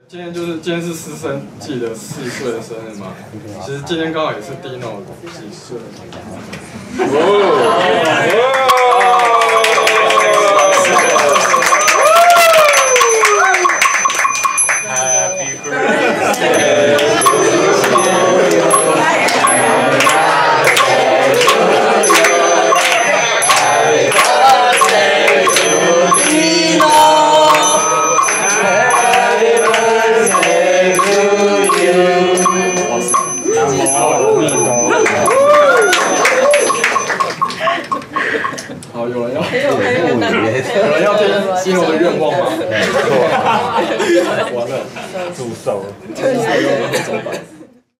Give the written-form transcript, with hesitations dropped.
今天是师生记的4岁的生日嘛，其实今天刚好也是 Dino 几岁。Happy birthday. 好，有人要听Dino的愿望吗？完了，祝寿了。